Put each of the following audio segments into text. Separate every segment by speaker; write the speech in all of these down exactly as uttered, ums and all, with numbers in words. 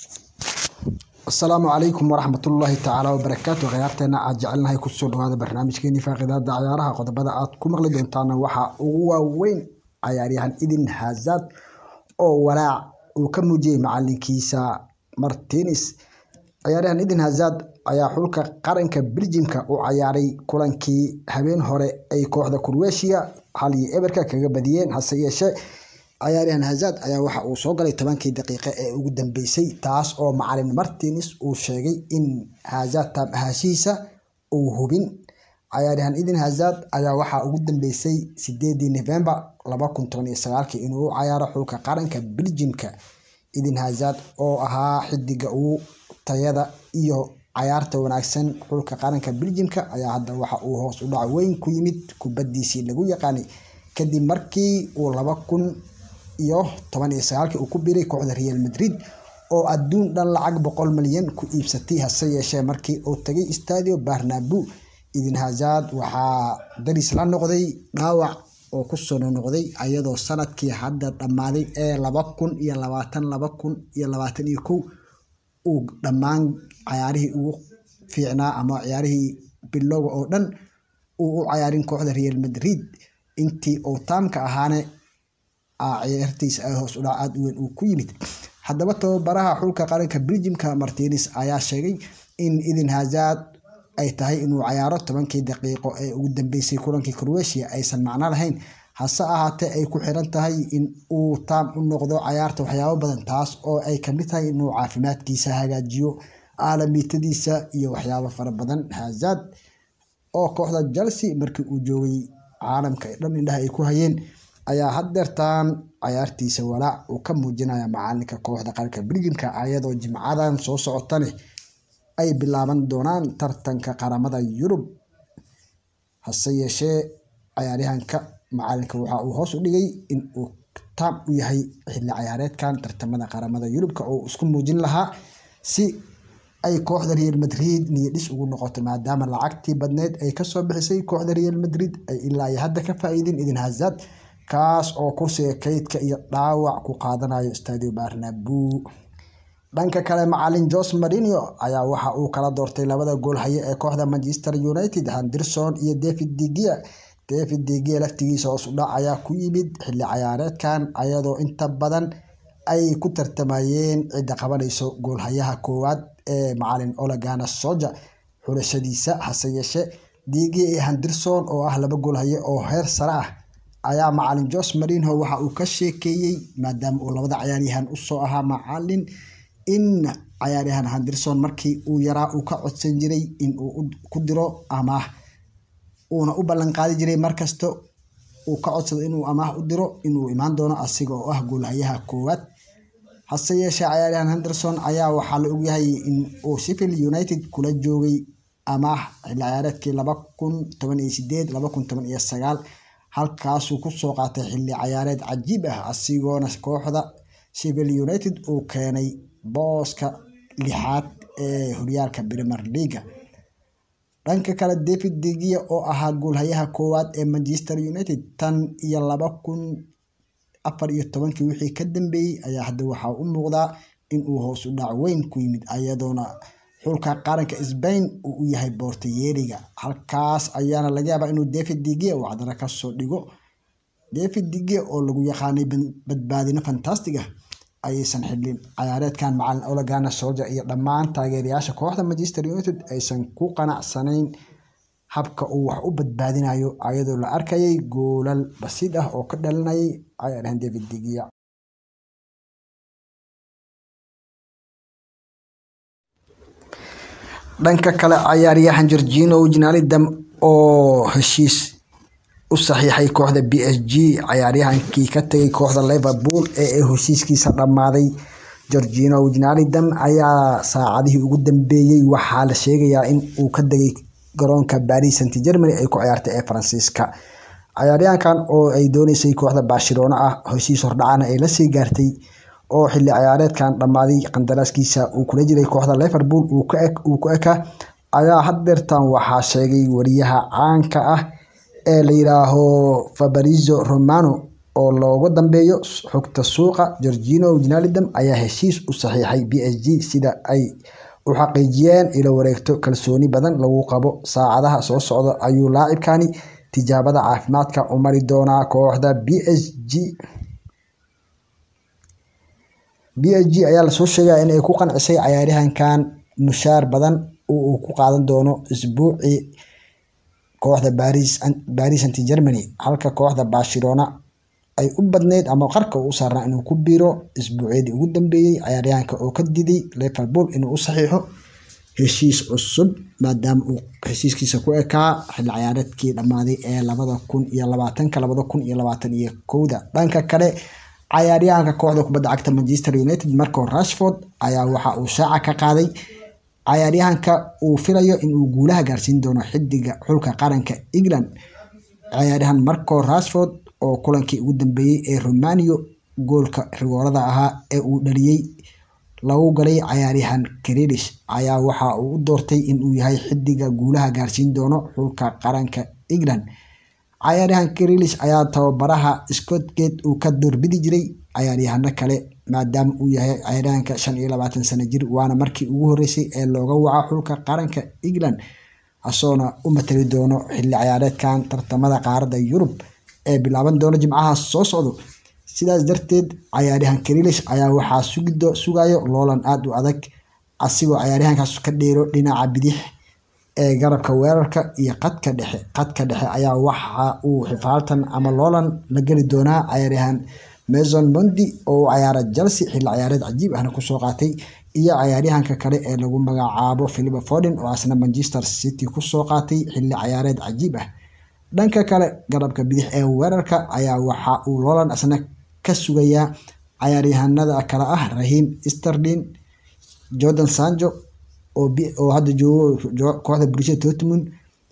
Speaker 1: السلام عليكم ورحمة الله تعالى وبركاته غيرتنا عجلنا هاي كسر هذا برنامج كيني فاقدات عيارها قد بدأت كم غلي دونتانا وحا وين عياريها إذن هازات أو ولا وكم جي معلن كيسا مارتينيز عياريها إذن هازات ayaa xulka qaranka Belgiumka oo ciyaaray kulankii habeen hore ay kooxda Croatia hal iyo eberka kaga badiyeen hase yeeshee ciyaaryahan Hazard ayaa waxa uu soo galay tobankii daqiiqo ee ugu dambeysay taas oo macallin Martinez uu sheegay in Hazard tab ahashiisa uu hubin ciyaaryahan Eden Hazard ayaa waxa ugu dambeysay sideedii November laba kun toban iyo sagaal inuu ciyaaro xulka qaranka Belgiumka Eden Hazard oo ahaa xidiga uu tayada iyo ciyaarta wanaagsan xulka qaranka Belgiumka ayaa hadda waxa uu hoos u dhac weyn ku yimid kubadiisii lagu yaqaanay kadib markii uu laba kun iyo toban iyo sagaal uu ku biiray kooxda Real Madrid oo adduun dhan lacag boqol milyan ku iibsatay hase yeeshee markii uu tagay Stadio Bernabeu Eden Hazard waxa daris la noqday dhaawac oo ku soo noqday ayadoo sanadkii hadda dhamaaday ee laba kun iyo labaatan laba kun iyo labaatan iyo kow uu dhamaan ciyaarihii ugu fiicnaa ama ciyaarihii bilowga oo dhan uu u ciyaarin kooxda Real Madrid intii uu taamka ahaane ciyaartiis ay hoos u dhac aad weyn uu ku yimid haddaba tababaraha xulka qaranka Belgiumka Martinez ayaa sheegay in Eden Hazard ay tahay inuu ciyaaro tobankii daqiiqo ee ugu dambeysay kulankii Croatia aysan macno lahayn hase ahaatee ay ku xiran tahay in uu taam u noqdo ciyaarta waxyaabo badan taas oo ay ka mid tahay inuu caafimaadkiisa hagaajiyo aalamiitadiisa iyo waxyaabo fara badan Hazard oo kooxda Chelsea markii uu joogay caalamka dhan indhaha ay ku hayeen ayaa haddeertaan ciyaartiisa walaac uu ka muujinaya macalinka kooxda qaranka Belgiumka ayadoo jimcadan soo socotane ay bilaaban doonaan tartanka qaramada Yurub hase yeeshee ciyaaryahanka macalinka waxa uu hoos u dhigay in uu taam u yahay xilli ciyaareedkan tartamada qaramada Yurubka oo isku muujin lahaa si ay kooxda Real Madrid niyadis ugu noqoto maadaama lacagtii badneed ay ka soo bixisay kooxda Real Madrid ay ilaa ay hadda ka faa'iideen Eden Hazard kaas oo kursiga kaydka iyo dhaawac ku qaadanayo Stadio Bernabeu dhanka kale macallin Jose Mourinho ayaa waxa uu kala doortay labada gool haye ee kooxda Manchester United Henderson iyo David De Gea David De Gea laftigiisa hoos u dhac ayaa ku yimid xilli ciyaareedkan ayadoo inta badan ay ku tartamayeen cid qabanayso gool hayaha koowaad ee macallin Ole Gunnar Solskjaer xulashadiisa hase yeeshee De Gea iyo Henderson oo ah laba gool haye oo heer sare ah ayaa macallin Jose Mourinho waxa uu ka sheekeeyay maadaama uu labada ciyaaryahan u soo ahaa macallin in ciyaaryahan Henderson markii uu yaraa uu ka codsan jiray in uu ku diro amaah uuna u ballan qaadi jiray markasta uu ka codsado inuu amaah u diro inuu imaan doono asiga oo ah gool hayaha koowaad hase yeeshee ciyaaryahan Henderson ayaa waxa la og yahay in uu Sheffield United kula joogay amaah xilli ciyaareedkii laba kun toban iyo sideed laba kun toban iyo sagaal halkaas uu ku soo qaatay xilli ciyaareed cajiib ah asigoona kooxda Sheffield United uu keenay booska lixaad ee horyaalka Premier League dhanka kale David De Gea oo ahaa gool hayaha koowaad ee Manchester United tan iyo laba kun afar iyo toban wixii ka dambeeyay ayaa hadda waxa uu muuqdaa in uu hoos u dhac weyn ku yimid ayadoona xulka qaranka Spain uu yahay Portugal halkaas ayaana laga yaabaa inuu David De Gea uu cadara ka soo dhigo David De Gea oo lagu yaqaanay badbaadina fantastic ah aysan xilin ciyaareedkan macallin Ole Gunnar Solskjaer iyo dhammaan taageerayaasha kooxda Manchester United aysan ku qanacsanayn habka uu wax u badbaadinayo ayadoo la arkayay goolal basiid ah oo ka dhalinayay ciyaaryahan David De Gea dhanka kale ciyaaryahan Georgino Wijnaldum oo heshiis u saxiixay kooxda B S G ciyaaryahankii ka tagay kooxda Liverpool ee heshiiskiisa dhamaaday Georgino Wijnaldum ayaa saacadihii ugu dambeeyay waxa la sheegayaa in uu ka tagay garoonka Paris Saint-Germain ay ku ciyaartay ee Faransiiska ciyaaryahankan oo ay doonaysay kooxda Barcelona ah heshiis hordhacana ay la sii gaartay oo xilli ciyaareedkan dhamaaday qandaraaskiisa uu kula jiray kooxda Liverpool uu ka eg uu ku eka ayaa haddeertan waxa sheegay wariyaha caanka ah ee la yiraaho Fabrizio Romano oo loogu dambeeyo xogta suuqa, Georginio Wijnaldum ayaa heshiis u saxiixay P S G sida ay u xaqiijiyeen ilo wareegto kalsooni badan lagu qabo. Saacadaha soo socda ayuu laacibkani tijaabada caafimaadka u mari doonaa kooxda P S G. P S G ayaa la soo sheegay in ay ku qancisay ciyaaryahankan mushaar badan oo uu ku qaadan doono isbuucii kooxda Paris Paris Saint-Germain, halka kooxda Barcelona ay u badneyd ama qarka u saarnaa inuu ku biiro isbuucii ugu dambeeyay. Ciyaaryahanka oo ka diiday Liverpool inuu u saxiixo heshiis cusub maadaama uu heshiiskiisa ku ekaa xilli ciyaareedkii dhamaaday ee labada kun iyo labaatanka labada kun iyo labaatan iyo kowda. Dhanka kale, ciyaaryahanka kooxda kubadda cagta Manchester United Marcus Rashford ayaa waxa uu shaaca ka qaaday ciyaaryahanka uu filayo inuu guulaha gaarsiin doono xidiga xulka qaranka England. Ciyaaryahan Marcus Rashford oo kulankii ugu dambeeyay ee Romano goolka rigoorada ahaa ee uu dhaliyay lagu galay ciyaaryahan Grealish ayaa waxa uu u doortay inuu yahay xidiga guulaha gaarsiin doono xulka qaranka England. Ciyaaryahan Grealish ayaa tababaraha Southgate uu ka doorbidi jiray ciyaaryahano kale maadaama uu yahay ciyaaryahanka shan iyo labaatan sano jir, waana markii ugu horeysay ee looga waco xulka qaranka England, asoona u matali doono xilli ciyaareedkan tartamada qaaradda Yurub ee bilaaban doona Jimcaha soo socdo. Sidaas darteed, ciyaaryahan Grealish ayaa waxaa sugido sugayo loolan aad u adag, asigoo ciyaaryahankaas ka dheero dhinaca bidix ee garabka weerarka iyo qadka dhexe. Qadka dhexe ayaa waxa uu xifaaltan ama loolan la geli doonaa ciyaaryahan Mason Mount oo ciyaara Chelsea xilli ciyaareed cajiib ahna kusoo qaatay, iyo ciyaaryahanka kale ee lagu magacaabo Phil Foden oo asna Manchester City kusoo qaatay xilli ciyaareed cajiib ah. Dhanka kale, garabka bidix ee weerarka ayaa waxa uu loolan asna ka sugayaa ciyaaryahanada kale ah Raheem Sterling, Jadon Sancho oo oo hadda joogo kooxda Borussia Dortmund,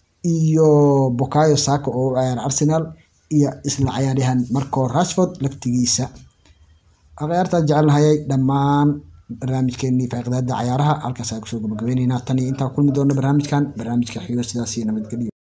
Speaker 1: iyo Bukayo Saka oo ciyaar Arsenal, iyo isla ciyaaryahan Marcus Rashford laftigiisa. Akhyaarta jecelnahay dhammaan barnaamijkeennii faaqidaada ciyaaraha halkaas ayaan kusoo gabagabeynayna. Tan iyo intaa kulmi doona barnaamijkan barnaamijka xiga, sidaas iyo nabadgelyo.